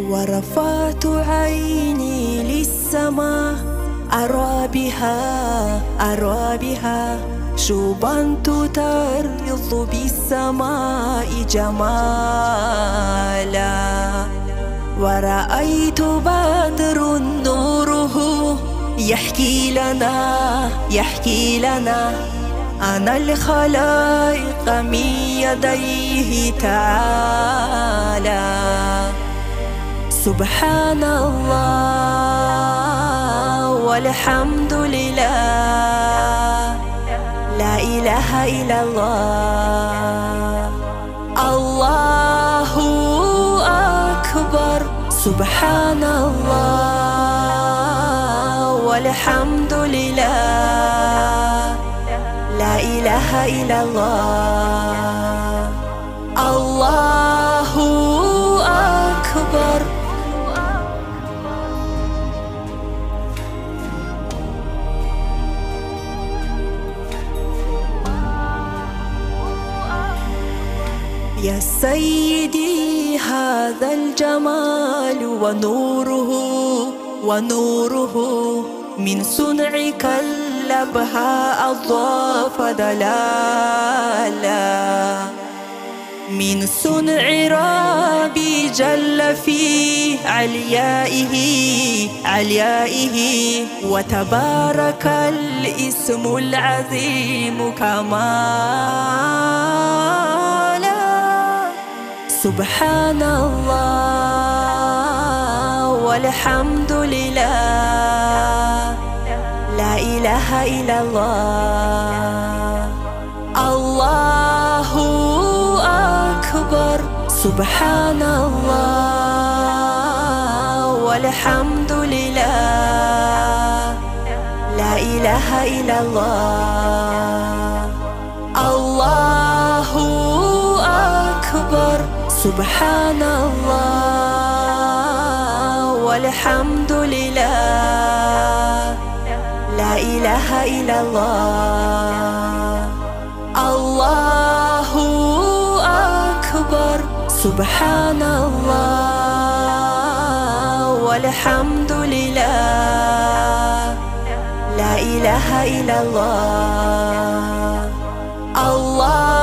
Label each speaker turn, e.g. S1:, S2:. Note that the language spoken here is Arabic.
S1: ورفعت عيني للسماء أرى بها شوبا تريض بالسماء جمالا. ورأيت بدر نوره يحكي لنا أنا الخلائق من يديه تعالى. سبحان الله والحمد لله، لا إله إلا الله، الله أكبر. سبحان الله والحمد لله، لا إله إلا الله، الله أكبر. يا سيدي هذا الجمال ونوره من صنعك الأبهى أضاف دلالا. من صنع ربي جل في عليائه وتبارك الاسم العظيم كمالا. سبحان الله والحمد لله، لا إله إلا الله، الله أكبر. سبحان الله والحمد لله، لا إله إلا الله، الله أكبر. سبحان الله والحمد لله، لا إله إلا الله، الله أكبر. سبحان الله والحمد لله، لا إله إلا الله، الله